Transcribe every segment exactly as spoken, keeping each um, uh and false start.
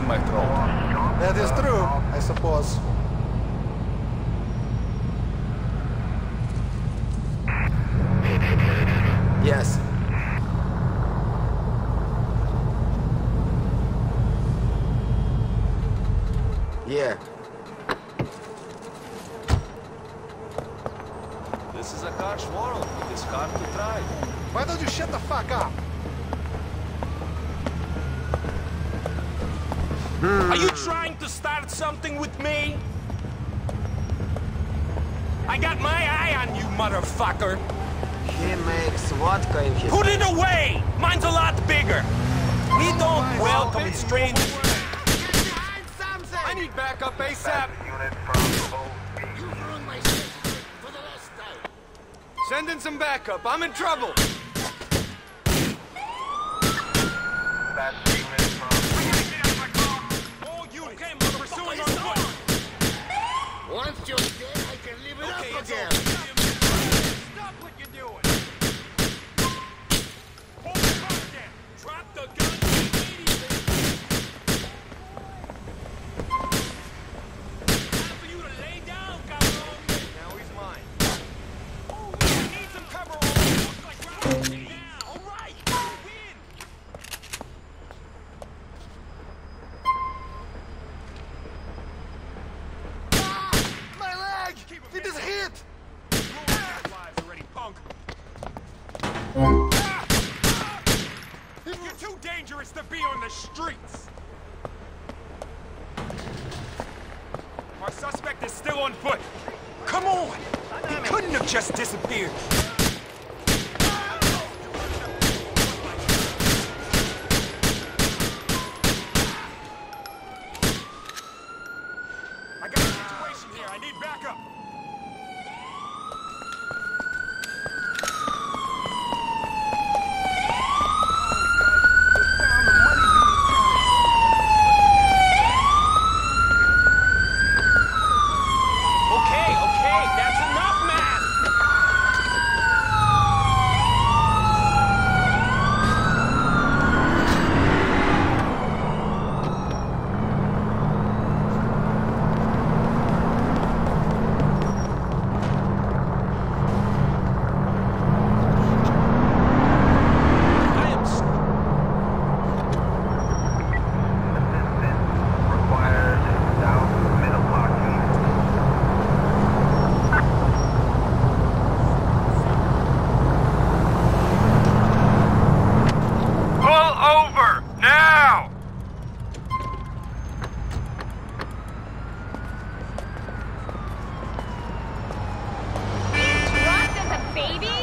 in my throat. That is true, I suppose. Yes. Yeah. This is a harsh world. It's hard to try. Why don't you shut the fuck up? Are you trying to start something with me? I got my eye on you, motherfucker. He makes vodka in his... Put it away! Mine's a lot bigger. We don't welcome strangers. I need backup ASAP. Send in some backup. I'm in trouble. All units, we're pursuing on foot. Once you're dead, I can live it Okay, up it's again. over. Stop what you're doing. Hold the gun again. Drop the gun immediately. Time for you to lay down, cabrón. Now he's mine. Oh, I need some cover. Like right now. All right, you win. My leg! It is hit! Lives already, punk. You're too dangerous to be on the streets. Our suspect is still on foot. Come on! He couldn't have just disappeared. I got a situation here. I need backup. Okay, okay, that's enough, man! I am s- Required south middle blocking. Pull over now. Lost as a baby?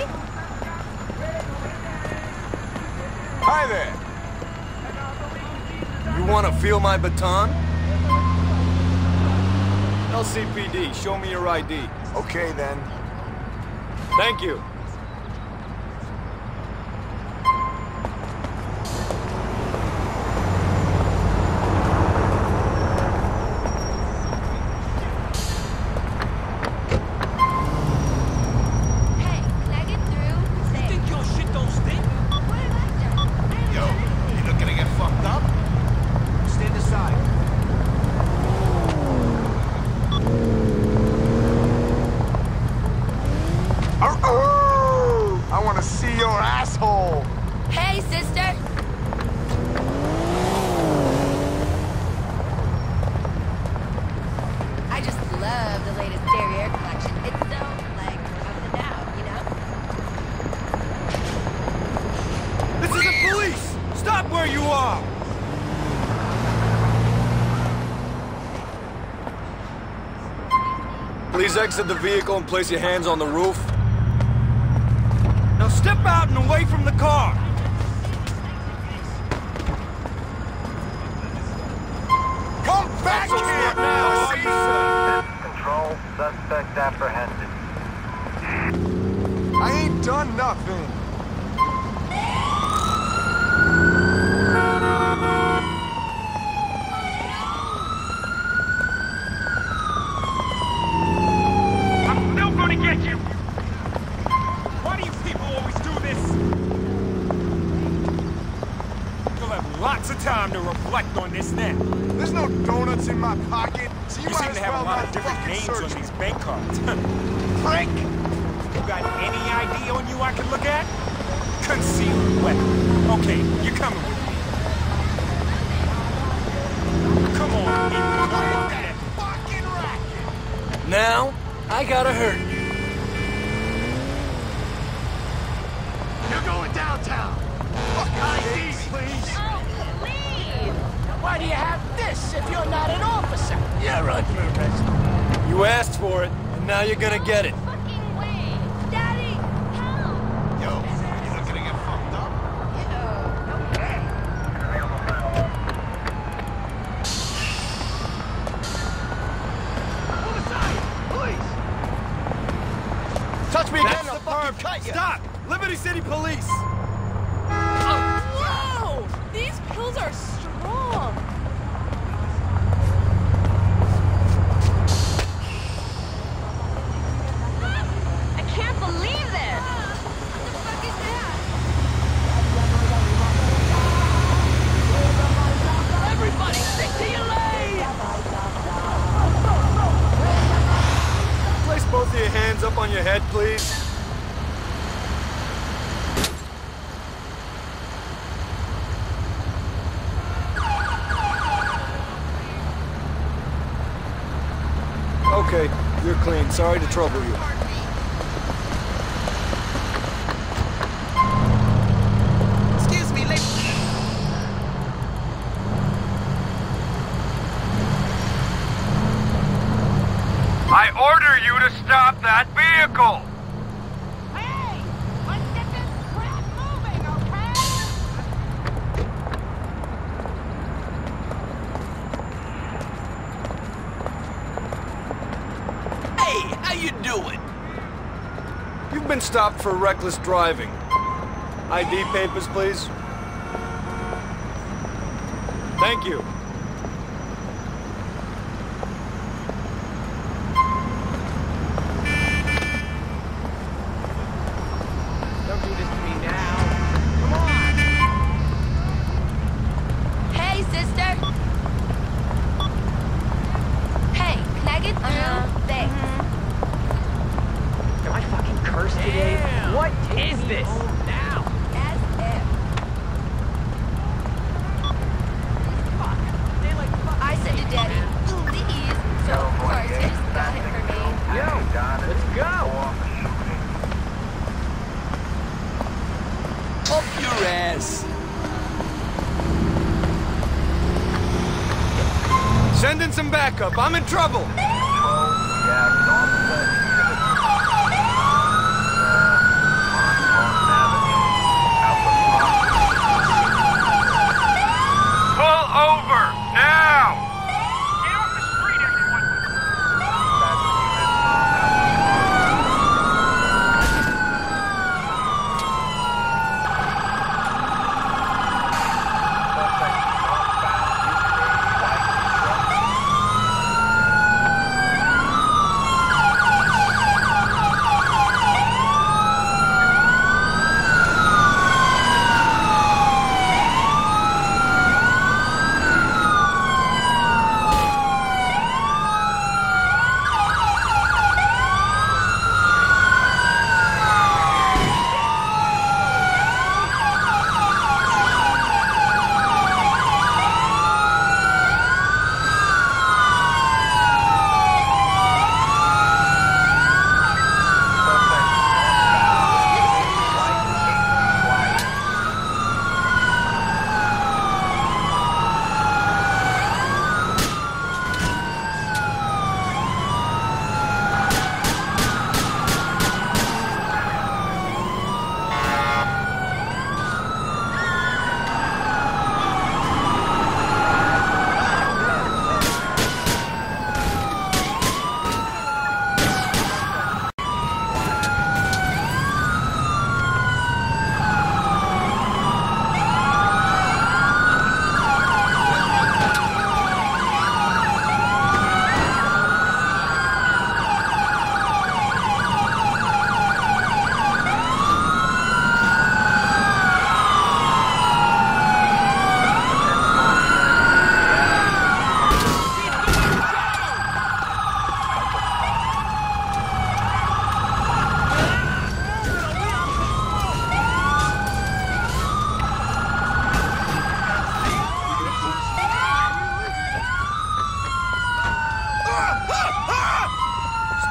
Hi there. You want to feel my baton? L C P D, show me your I D. Okay then. Thank you. Hey, can I get through? You Say, think your shit don't stink? what am I doing? Yo, you looking to get fucked up? Stand aside. I want to see your asshole. Hey, sister. I just love the latest derriere collection. It's so, like, up and down, you know? This is the police! Stop where you are! Please exit the vehicle and place your hands on the roof. Now step out and away from the car! Come back here now, Caesar! Control, suspect apprehended. I ain't done nothing. I'm still gonna get you! Why do you people always do this? You'll have lots of time to reflect on this. this now? There's no donuts in my pocket, so you, You might seem as to have well a lot not of different fucking names search on me. these bank cards. Prick! You got any I D on you I can look at? Concealed weapon. Okay, you're coming with me. Come on, people. That fucking racket! Now, I gotta hurt you. You're going downtown! Fuck I D, please! Why do you have this if you're not an officer? You're under arrest. You asked for it, and now you're gonna get it. Fucking way. Daddy, help. Yo, you looking to get fucked up? Move aside! Please! Touch me again, That's I'll the fucking perp. cut you! Stop! Liberty City Police! Whoa! These pills are strong. I can't believe this. What the fuck is that? Everybody stick to your lane! Place both of your hands up on your head, please. Okay, you're clean. Sorry to trouble you. Excuse me, lady. I order you to stop that vehicle! Hey! Let's get this crap moving, okay? Hey, how you doing? You've been stopped for reckless driving. I D papers, please. Thank you. Don't do this to me now. Come on! Hey, sister. Hey, can I get through? Thanks. Am I fucking cursed today? What is this? Now! As if. Fuck! They like fuck. I said to Daddy, please. So, of course, he just got it for me. Yo, let's go! Up your ass. Send in some backup. I'm in trouble. Pull over now. Get off the street, everyone.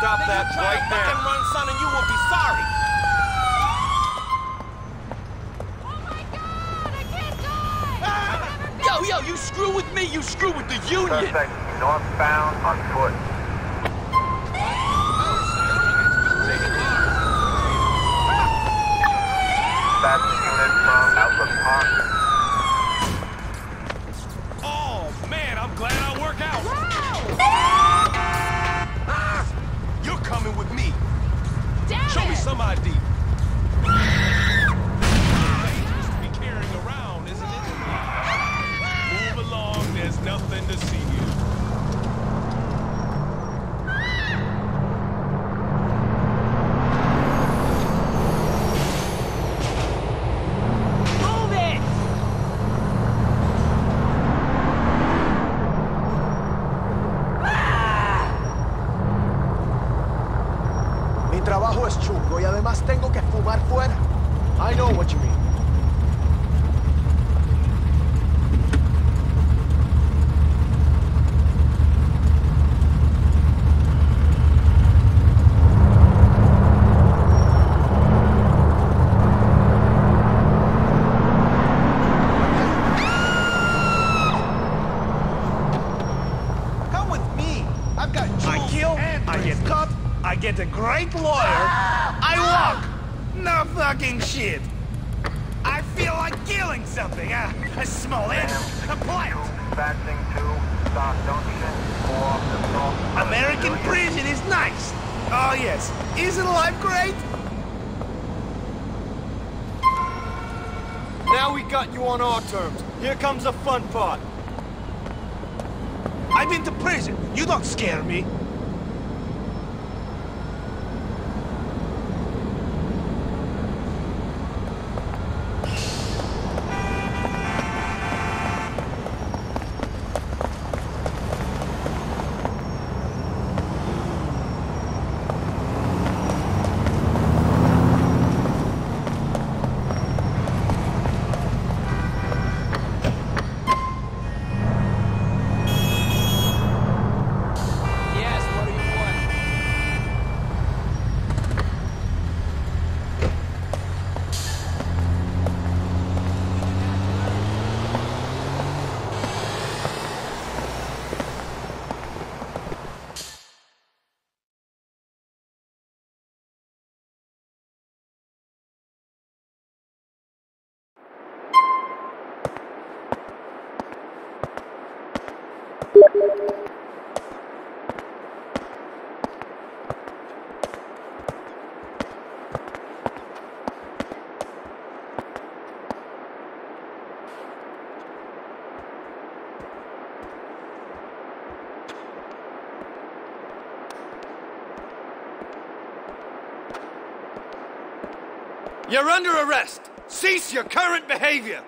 stop that right Fucking now. run, son, and you will be sorry. Oh my god, I can't die! Yo, yo, you screw with me, you screw with the union. Suspect northbound on foot. That's unit from Outlook Park. Oh, man, I'm glad I work out. Ah, you're coming with me. Damn Show me it! some I D. Ah, dangerous to be carrying around, isn't it? Move along, there's nothing to see here. Move it! Mi trabajo es chungo y además tengo que fumar fuera. I know what you mean. Come with me. I've got jewels I kill, and I get bracelets. cut, I get a great lawyer, I walk. No fucking shit. I feel like killing something. Uh, a small animal, a plant. Dispatching to Stock Junction for assault. American prison is nice. Oh yes, isn't life great? Now we got you on our terms. Here comes the fun part. I've been to prison. You don't scare me. Yes, what do you want? You're under arrest. Cease your current behavior.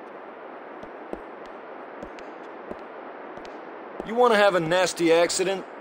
You want to have a nasty accident?